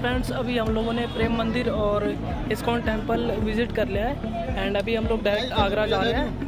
Friends, अभी हम लोगों ने प्रेम मंदिर और इस्कॉन टेम्पल विज़िट कर लिया है एंड अभी हम लोग डायरेक्ट आगरा जा रहे हैं।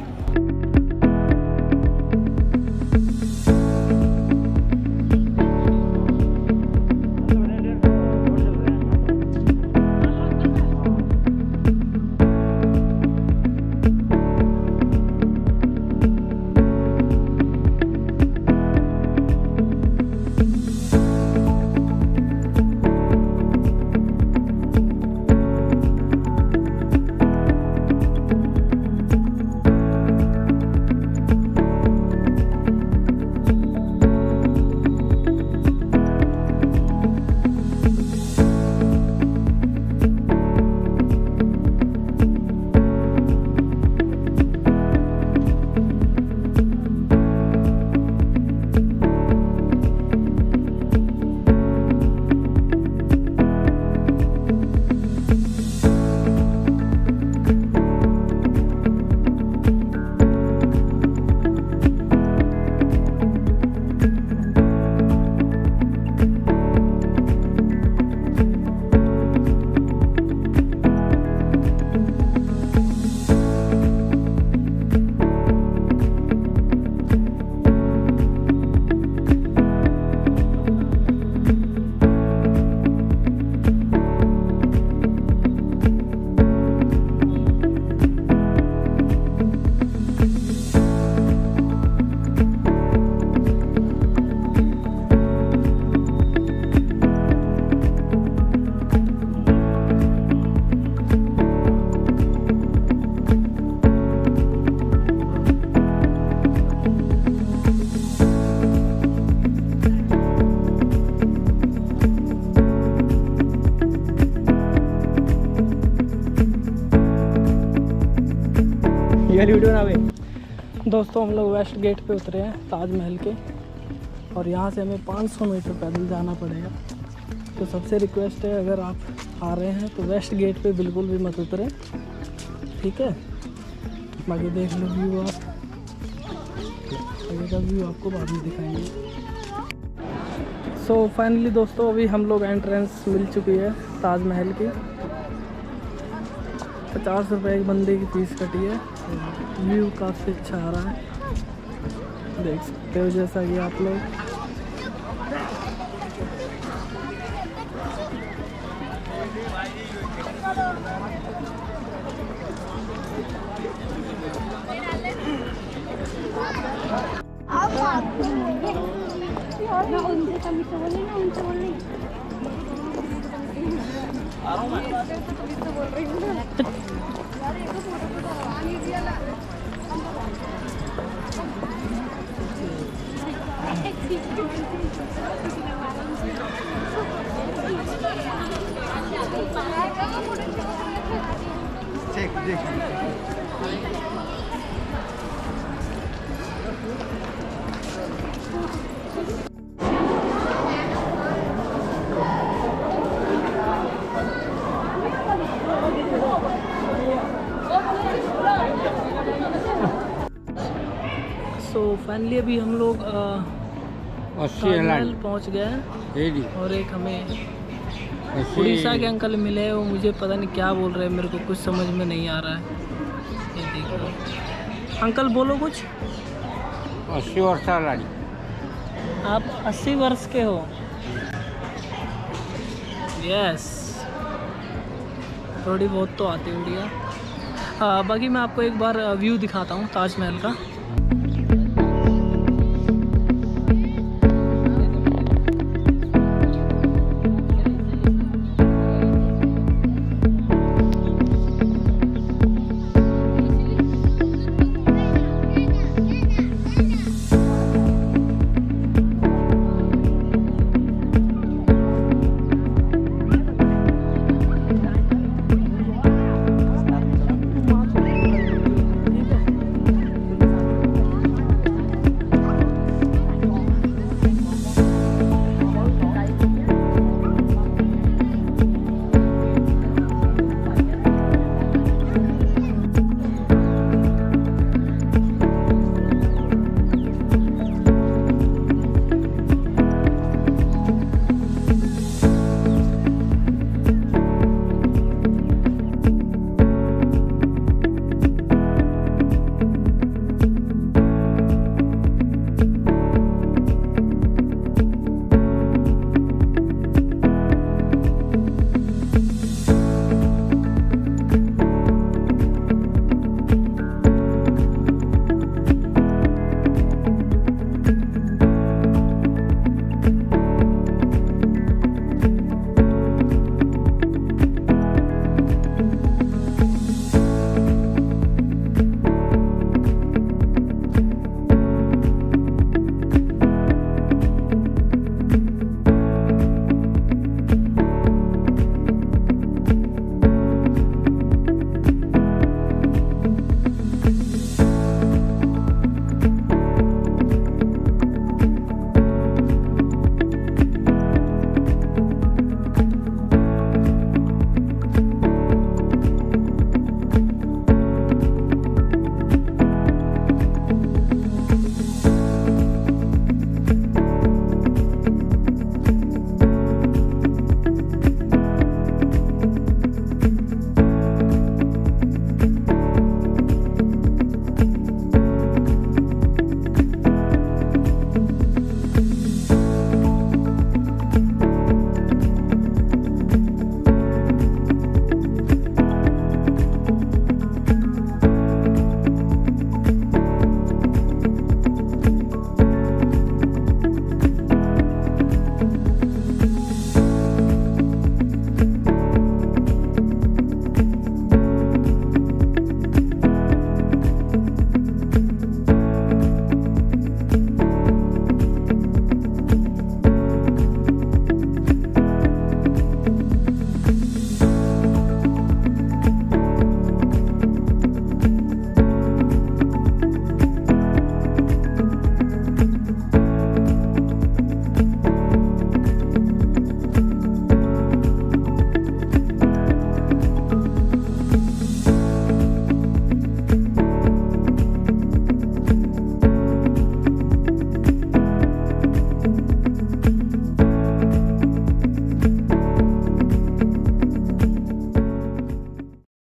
दोस्तों, हम लोग वेस्ट गेट पे उतरे हैं ताजमहल के और यहाँ से हमें 500 मीटर पैदल जाना पड़ेगा। तो सबसे रिक्वेस्ट है, अगर आप आ रहे हैं तो वेस्ट गेट पे बिल्कुल भी मत उतरें, ठीक है। बाकी देख लो व्यू, आप आगे का व्यू आपको बाद में दिखाएंगे। सो फाइनली दोस्तों, अभी हम लोग एंट्रेंस मिल चुकी है ताजमहल की। 50 रुपये एक बंदे की फीस कटी है। व्यू काफ़ी अच्छा आ रहा है, देख सकते हो जैसा कि आप लोग। सो फाइनली अभी हम लोग ताजमहल पहुँच गए हैं और एक हमें उड़ीसा के अंकल मिले। वो मुझे पता नहीं क्या बोल रहे हैं, मेरे को कुछ समझ में नहीं आ रहा है। ये देखो अंकल, बोलो कुछ। 80 वर्ष वाली। आप 80 वर्ष के हो? यस, थोड़ी बहुत तो आती है उड़िया। बाकी मैं आपको एक बार व्यू दिखाता हूँ ताजमहल का।